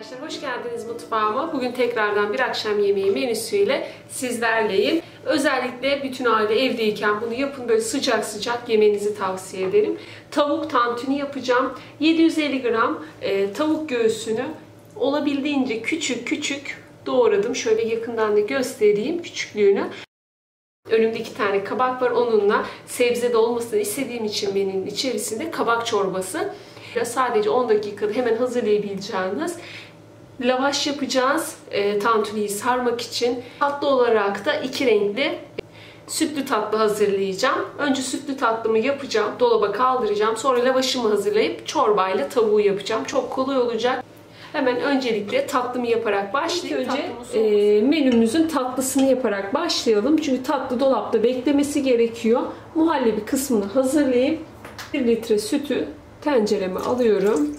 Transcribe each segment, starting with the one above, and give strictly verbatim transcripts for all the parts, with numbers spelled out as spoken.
Arkadaşlar hoş geldiniz mutfağıma. Bugün tekrardan bir akşam yemeği menüsüyle sizlerleyim. Özellikle bütün aile evdeyken bunu yapın, böyle sıcak sıcak yemenizi tavsiye ederim. Tavuk tantuni yapacağım. yedi yüz elli gram e, tavuk göğsünü olabildiğince küçük küçük doğradım. Şöyle yakından da göstereyim küçüklüğünü. Önümde iki tane kabak var. Onunla sebze de olmasını istediğim için menünün içerisinde kabak çorbası. Sadece on dakikada hemen hazırlayabileceğiniz lavaş yapacağız. E, tantuniyi sarmak için. Tatlı olarak da iki renkli sütlü tatlı hazırlayacağım. Önce sütlü tatlımı yapacağım. Dolaba kaldıracağım. Sonra lavaşımı hazırlayıp çorbayla tavuğu yapacağım. Çok kolay olacak. Hemen öncelikle tatlımı yaparak başlayayım. Önce e, menümüzün tatlısını yaparak başlayalım. Çünkü tatlı dolapta beklemesi gerekiyor. Muhallebi kısmını hazırlayayım. bir litre sütü tencereme alıyorum.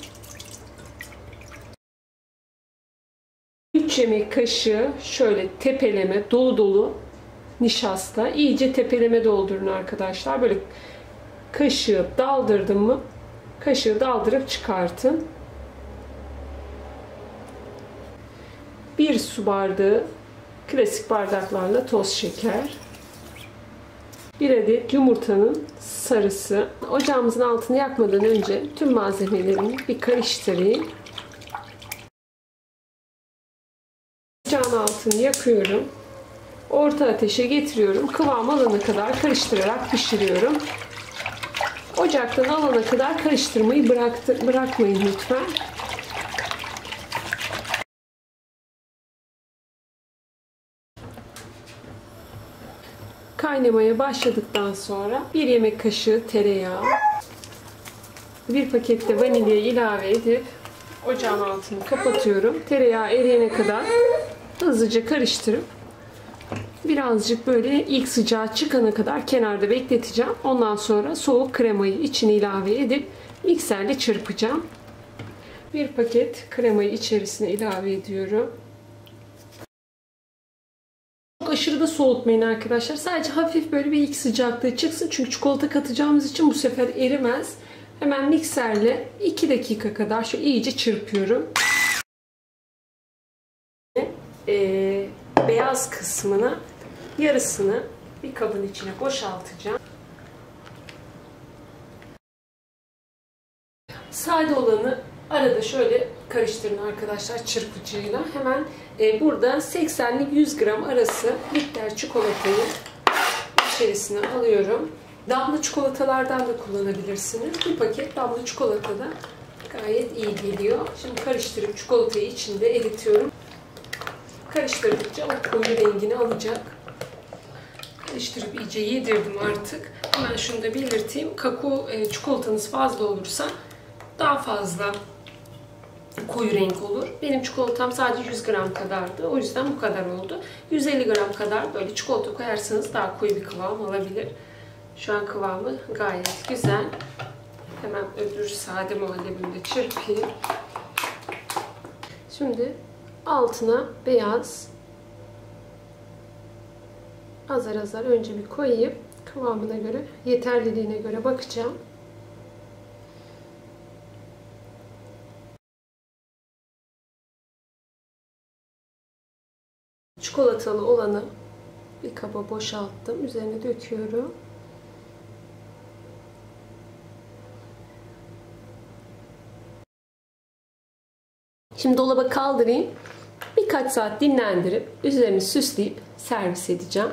üç yemek kaşığı şöyle tepeleme dolu dolu nişasta. İyice tepeleme doldurun arkadaşlar. Böyle kaşığı daldırdım mı kaşığı daldırıp çıkartın. bir su bardağı klasik bardaklarla toz şeker. bir adet yumurtanın sarısı. Ocağımızın altını yakmadan önce tüm malzemelerimi bir karıştırayım. Ocağın altını yakıyorum. Orta ateşe getiriyorum. Kıvam alana kadar karıştırarak pişiriyorum. Ocaktan alana kadar karıştırmayı bıraktı, bırakmayın lütfen. Kaynamaya başladıktan sonra bir yemek kaşığı tereyağı, bir paket de vanilya ilave edip ocağın altını kapatıyorum. Tereyağı eriyene kadar hızlıca karıştırıp birazcık böyle ilk sıcağı çıkana kadar kenarda bekleteceğim. Ondan sonra soğuk kremayı içine ilave edip mikserle çırpacağım. Bir paket kremayı içerisine ilave ediyorum. Aşırı da soğutmayın arkadaşlar. Sadece hafif böyle bir ilk sıcaklığı çıksın. Çünkü çikolata katacağımız için bu sefer erimez. Hemen mikserle iki dakika kadar şu iyice çırpıyorum. Ee, beyaz kısmını, yarısını bir kabın içine boşaltacağım. Sade olanı arada şöyle karıştırın arkadaşlar çırpıcıyla. Hemen e, burada seksenli yüz gram arası bitter çikolatayı içerisine alıyorum. Damla çikolatalardan da kullanabilirsiniz. Bir paket damla çikolata da gayet iyi geliyor. Şimdi karıştırıp çikolatayı içinde eritiyorum. Karıştırdıkça o koyu rengini alacak. Karıştırıp iyice yedirdim artık. Hemen şunu da belirteyim. Kakao e, çikolatanız fazla olursa daha fazla koyu renk olur. Benim çikolatam sadece yüz gram kadardı. O yüzden bu kadar oldu. yüz elli gram kadar böyle çikolata koyarsanız daha koyu bir kıvam alabilir. Şu an kıvamı gayet güzel. Hemen öbür sade muhallebimi de çırpayım. Şimdi altına beyaz azar azar önce bir koyayım. Kıvamına göre, yeterliliğine göre bakacağım. Çikolatalı olanı bir kaba boşalttım. Üzerine döküyorum. Şimdi dolaba kaldırayım. Birkaç saat dinlendirip üzerini süsleyip servis edeceğim.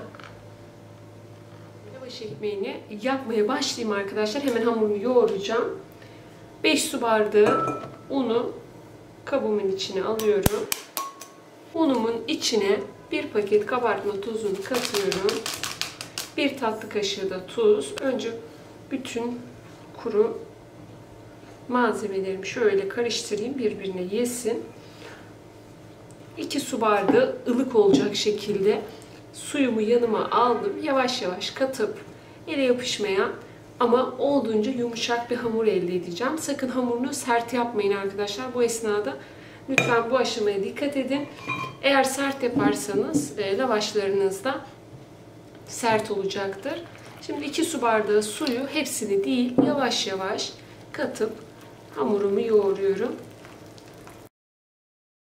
Lavaş ekmeğini yapmaya başlayayım arkadaşlar. Hemen hamurunu yoğuracağım. beş su bardağı unu kabımın içine alıyorum. Unumun içine bir paket kabartma tozunu katıyorum. Bir tatlı kaşığı da tuz. Önce bütün kuru malzemelerimi şöyle karıştırayım. Birbirine yesin. iki su bardağı ılık olacak şekilde suyumu yanıma aldım. Yavaş yavaş katıp ele yapışmayan ama olduğunca yumuşak bir hamur elde edeceğim. Sakın hamurunu sert yapmayın arkadaşlar. Bu esnada lütfen bu aşamaya dikkat edin. Eğer sert yaparsanız e, lavaşlarınız da sert olacaktır. Şimdi iki su bardağı suyu, hepsini değil, yavaş yavaş katıp hamurumu yoğuruyorum.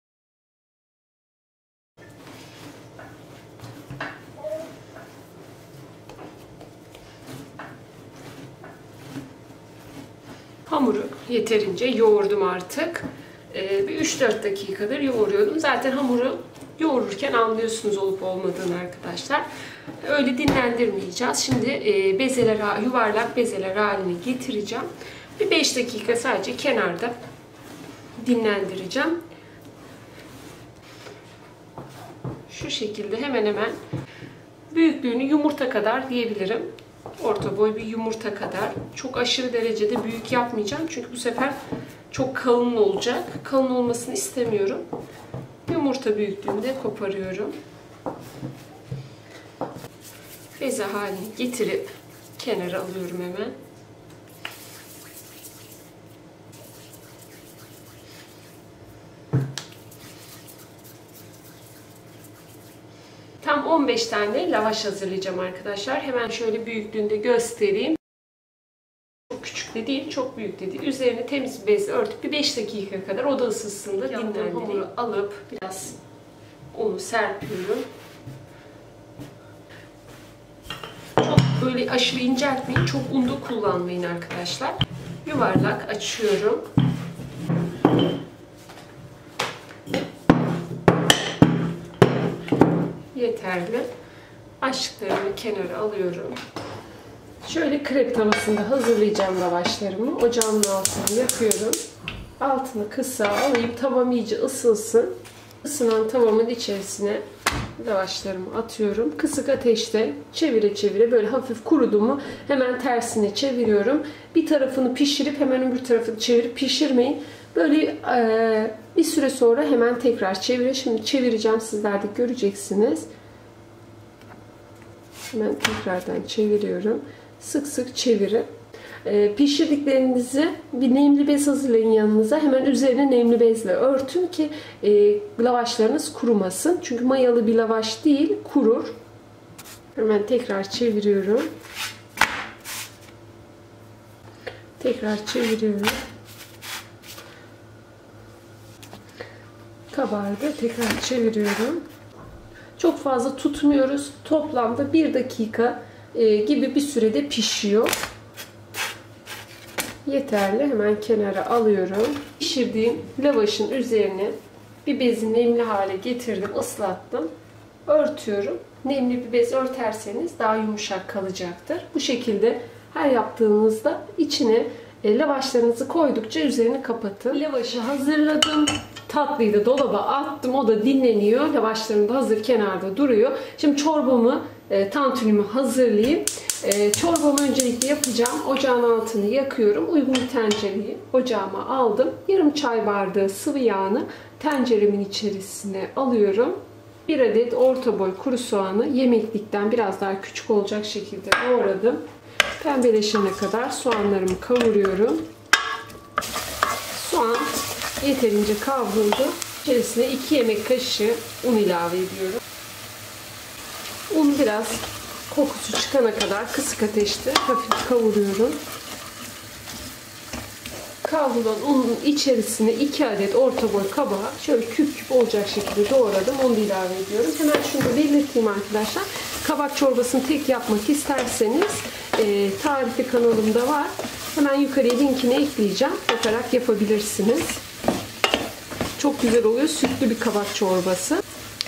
hamuru yeterince yoğurdum artık. Ee, bir üç dört dakikadır yoğuruyordum. Zaten hamuru yoğururken anlıyorsunuz olup olmadığını arkadaşlar. Öyle dinlendirmeyeceğiz. Şimdi e, bezeler, yuvarlak bezeler haline getireceğim. Bir beş dakika sadece kenarda dinlendireceğim. Şu şekilde hemen hemen büyüklüğünü yumurta kadar diyebilirim. Orta boy bir yumurta kadar. Çok aşırı derecede büyük yapmayacağım. Çünkü bu sefer çok kalın olacak. Kalın olmasını istemiyorum. Yumurta büyüklüğünde koparıyorum. Beze haline getirip kenara alıyorum hemen. Tam on beş tane lavaş hazırlayacağım arkadaşlar. Hemen şöyle büyüklüğünde göstereyim. Çok küçük de değil, çok büyük de değil. Üzerine temiz bir bezle örtüp bir beş dakika kadar oda ısısında dinlendireyim. Hamuru alıp biraz unu serpiyorum. Çok böyle aşırı inceltmeyin, çok unlu kullanmayın arkadaşlar. Yuvarlak açıyorum. Yeterli. Açtıklarımı kenara alıyorum. Şöyle krep tavasında hazırlayacağım lavaşlarımı. Ocağımın altını yakıyorum. Altını kısa alayım. Tavam iyice ısınsın. Isınan tavamın içerisine lavaşlarımı atıyorum. Kısık ateşte çevire çevire böyle hafif kurudu mu hemen tersine çeviriyorum. Bir tarafını pişirip hemen öbür tarafını çevirip pişirmeyin. Böyle e, bir süre sonra hemen tekrar çeviriyorum. Şimdi çevireceğim, sizler de göreceksiniz. Hemen tekrardan çeviriyorum. Sık sık çevirin. E, pişirdiklerinizi bir nemli bez hazırlayın yanınıza. Hemen üzerine nemli bezle örtün ki e, lavaşlarınız kurumasın. Çünkü mayalı bir lavaş değil, kurur. Hemen tekrar çeviriyorum. Tekrar çeviriyorum. Kabardı. Tekrar çeviriyorum. Çok fazla tutmuyoruz. Toplamda bir dakika e, gibi bir sürede pişiyor. Yeterli. Hemen kenara alıyorum. Pişirdiğim lavaşın üzerine bir bezi nemli hale getirdim. Islattım. Örtüyorum. Nemli bir bez örterseniz daha yumuşak kalacaktır. Bu şekilde her yaptığınızda içine e, lavaşlarınızı koydukça üzerini kapatın. Lavaşı hazırladım. Tatlıyı da dolaba attım. O da dinleniyor. Lavaşlarım da hazır kenarda duruyor. Şimdi çorbamı, e, tantunimi hazırlayayım. E, çorbamı öncelikle yapacağım. Ocağın altını yakıyorum. Uygun bir tencereyi ocağıma aldım. Yarım çay bardağı sıvı yağını tenceremin içerisine alıyorum. Bir adet orta boy kuru soğanı yemeklikten biraz daha küçük olacak şekilde doğradım. Pembeleşene kadar soğanlarımı kavuruyorum. Soğan yeterince kavruldu. İçerisine iki yemek kaşığı un ilave ediyorum. Un biraz kokusu çıkana kadar kısık ateşte hafif kavuruyorum. Kavrulan unun içerisine iki adet orta boy kabağı şöyle küp küp olacak şekilde doğradım. Onu da ilave ediyorum. Hemen şunu da belirteyim arkadaşlar. Kabak çorbasını tek yapmak isterseniz e, tarifi kanalımda var. Hemen yukarıya linkini ekleyeceğim. Bakarak yapabilirsiniz. Çok güzel oluyor. Sütlü bir kabak çorbası.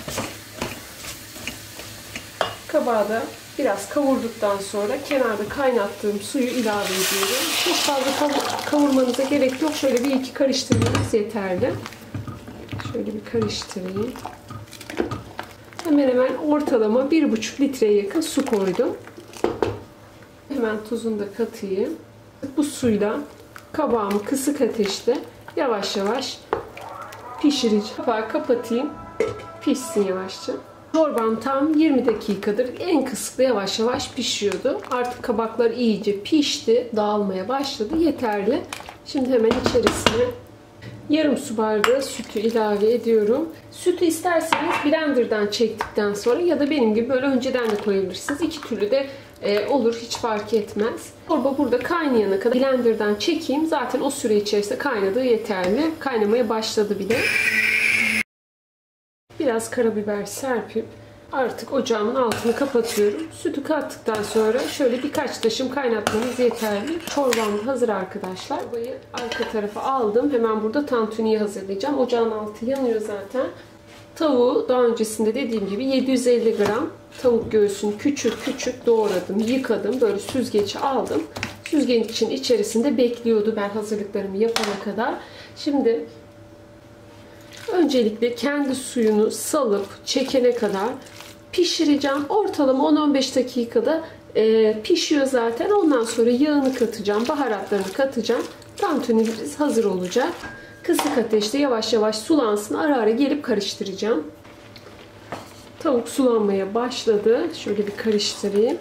Kabağı da biraz kavurduktan sonra kenarda kaynattığım suyu ilave ediyorum. Çok fazla kavurmanıza gerek yok. Şöyle bir iki karıştırmanız yeterli. Şöyle bir karıştırayım. Hemen hemen ortalama bir buçuk litreye yakın su koydum. Hemen tuzunu da katayım. Bu suyla kabağımı kısık ateşte yavaş yavaş pişireceğim. Kapağı kapatayım. Pişsin yavaşça. Çorbam tam yirmi dakikadır en kısıkta yavaş yavaş pişiyordu. Artık kabaklar iyice pişti. Dağılmaya başladı. Yeterli. Şimdi hemen içerisine yarım su bardağı sütü ilave ediyorum. Sütü isterseniz blenderdan çektikten sonra ya da benim gibi böyle önceden de koyabilirsiniz. İki türlü de e, olur. Hiç fark etmez. Çorba burada kaynayana kadar blenderdan çekeyim. Zaten o süre içerisinde kaynadığı yeterli. Kaynamaya başladı bile. Biraz karabiber serpip Artık ocağımın altını kapatıyorum. Sütü kattıktan sonra şöyle birkaç taşım kaynatmanız yeterli. Çorbam hazır arkadaşlar. Çorbayı arka tarafa aldım. Hemen burada tantuniyi hazırlayacağım. Ocağın altı yanıyor zaten. Tavuğu daha öncesinde dediğim gibi yedi yüz elli gram tavuk göğsünü küçük küçük doğradım, yıkadım. Böyle süzgeci aldım. Süzgecin içerisinde bekliyordu ben hazırlıklarımı yapana kadar. Şimdi öncelikle kendi suyunu salıp çekene kadar pişireceğim. Ortalama on on beş dakikada e, pişiyor zaten. Ondan sonra yağını katacağım, baharatlarını katacağım. Tantunimiz hazır olacak. Kısık ateşte yavaş yavaş sulansın. Ara ara gelip karıştıracağım. Tavuk sulanmaya başladı. Şöyle bir karıştırayım.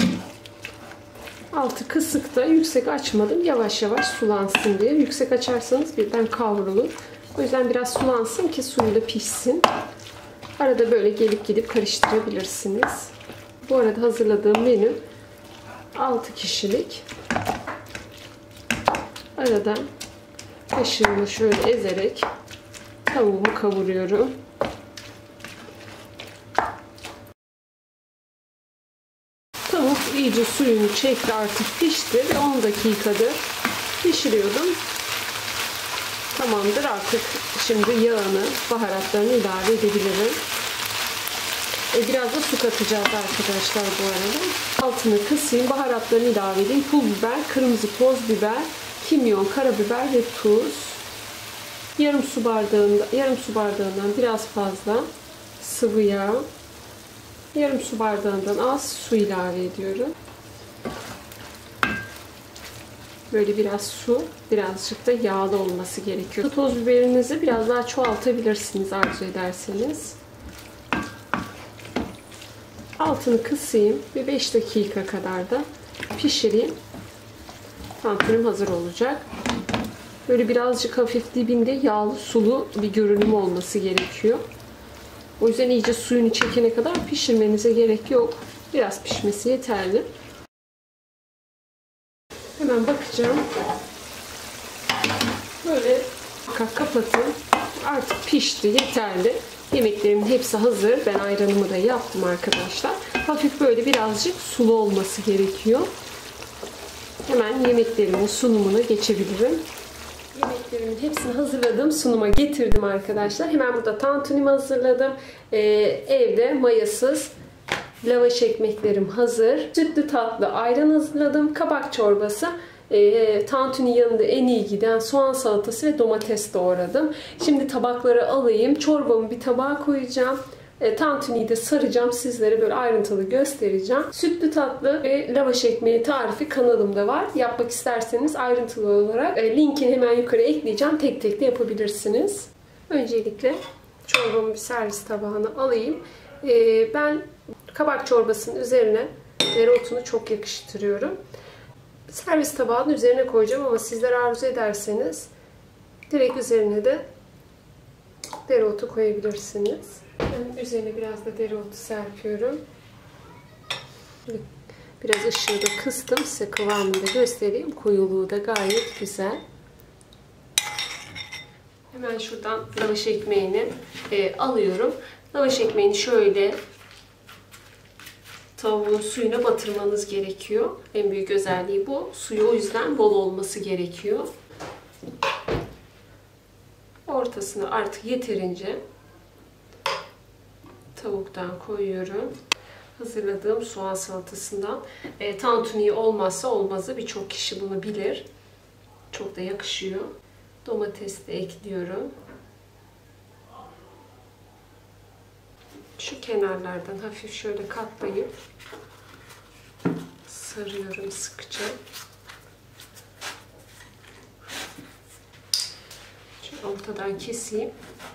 Altı kısıkta, yüksek açmadım. Yavaş yavaş sulansın diye. Yüksek açarsanız birden kavrulur. O yüzden biraz sulansın ki suyu da pişsin. Arada böyle gelip gidip karıştırabilirsiniz. Bu arada hazırladığım menü altı kişilik. Arada kaşığımı şöyle ezerek tavuğumu kavuruyorum. Tavuk iyice suyunu çekti, artık pişti ve on dakikadır pişiriyordum. Tamamdır, artık şimdi yağını, baharatlarını ilave edebilirim. E biraz da su katacağız arkadaşlar bu arada. Altını kısayım, baharatlarını ilave edeyim. Pul biber, kırmızı toz biber, kimyon, karabiber ve tuz. Yarım su bardağında, yarım su bardağından biraz fazla sıvı yağ. Yarım su bardağından az su ilave ediyorum. Böyle biraz su, birazcık da yağlı olması gerekiyor. Toz biberinizi biraz daha çoğaltabilirsiniz arzu ederseniz. Altını kısayım ve beş dakika kadar da pişireyim. Tantunim hazır olacak. Böyle birazcık hafif dibinde yağlı sulu bir görünüm olması gerekiyor. O yüzden iyice suyunu çekene kadar pişirmenize gerek yok. Biraz pişmesi yeterli. Hemen bakacağım. Böyle kapatın. Artık pişti, yeterli. Yemeklerimin hepsi hazır. Ben ayranımı da yaptım arkadaşlar. Hafif böyle birazcık sulu olması gerekiyor. Hemen yemeklerimin sunumuna geçebilirim. Yemeklerimin hepsini hazırladım. Sunuma getirdim arkadaşlar. Hemen burada tantunimi hazırladım. Ee, evde mayasız lavaş ekmeklerim hazır. Sütlü tatlı ayran hazırladım. Kabak çorbası. E, tantuni yanında en iyi giden soğan salatası ve domates doğradım. Şimdi tabakları alayım. Çorbamı bir tabağa koyacağım. E, tantuniyi de saracağım. Sizlere böyle ayrıntılı göstereceğim. Sütlü tatlı ve lavaş ekmeği tarifi kanalımda var. Yapmak isterseniz ayrıntılı olarak e, linkini hemen yukarı ekleyeceğim. Tek tek de yapabilirsiniz. Öncelikle çorbamı bir servis tabağına alayım. E, ben kabak çorbasının üzerine dereotunu çok yakıştırıyorum. Servis tabağının üzerine koyacağım ama sizler arzu ederseniz direkt üzerine de dereotu koyabilirsiniz. Ben üzerine biraz da dereotu serpiyorum. Biraz ışığı da kıstım. Size kıvamını da göstereyim. Koyuluğu da gayet güzel. Hemen şuradan lavaş ekmeğini e, alıyorum. Lavaş ekmeğini şöyle tavuğun suyuna batırmanız gerekiyor. En büyük özelliği bu. Suyu o yüzden bol olması gerekiyor. Ortasına artık yeterince tavuktan koyuyorum. Hazırladığım soğan salatasından. E, tantuni olmazsa olmazı, birçok kişi bunu bilir. Çok da yakışıyor. Domates de ekliyorum. Şu kenarlardan hafif şöyle katlayıp sarıyorum sıkıca. Şu ortadan keseyim.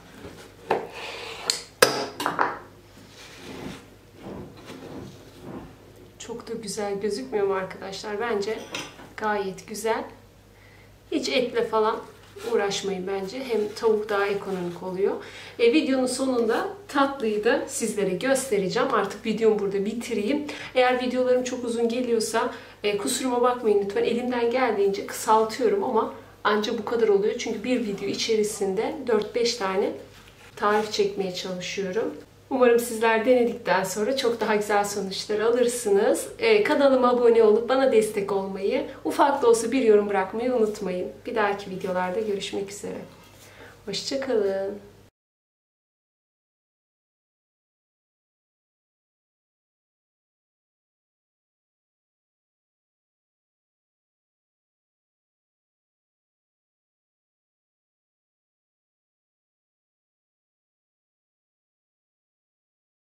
Çok da güzel gözükmüyor mu arkadaşlar? Bence gayet güzel. Hiç etle falan uğraşmayın bence. Hem tavuk daha ekonomik oluyor. E, videonun sonunda tatlıyı da sizlere göstereceğim. Artık videomu burada bitireyim. Eğer videolarım çok uzun geliyorsa e, kusuruma bakmayın lütfen. Elimden geldiğince kısaltıyorum ama ancak bu kadar oluyor. Çünkü bir video içerisinde dört beş tane tarif çekmeye çalışıyorum. Umarım sizler denedikten sonra çok daha güzel sonuçlar alırsınız. Ee, kanalıma abone olup bana destek olmayı, ufak da olsa bir yorum bırakmayı unutmayın. Bir dahaki videolarda görüşmek üzere. Hoşça kalın.